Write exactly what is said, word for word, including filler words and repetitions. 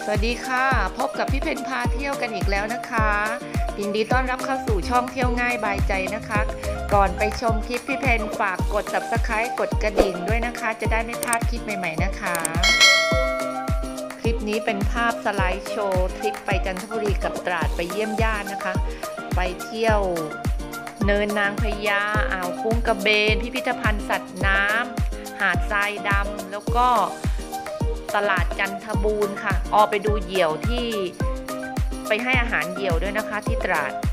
สวัสดีค่ะพบกับพี่เพนพาเที่ยวกันอีกแล้วนะคะยินดีต้อนรับเข้าสู่ช่องเที่ยวง่ายบายใจนะคะ ก่อนไปชมคลิปพี่เพนฝากกด ซับสไครบ์ กดกระดิ่งด้วยนะคะจะได้ไม่พลาดคลิปใหม่ๆนะคะคลิปนี้เป็นภาพสไลด์โชว์ทริปไปจันทบุรีกับตราดไปเยี่ยมญาตินะคะไปเที่ยวเนินนางพญาอ่าวคุ้งกระเบนพิพิธภัณฑ์สัตว์น้ำหาดทรายดำแล้วก็ตลาดจันทบูรณ์ค่ะออไปดูเหยี่ยวที่ไปให้อาหารเหยี่ยวด้วยนะคะที่ตราด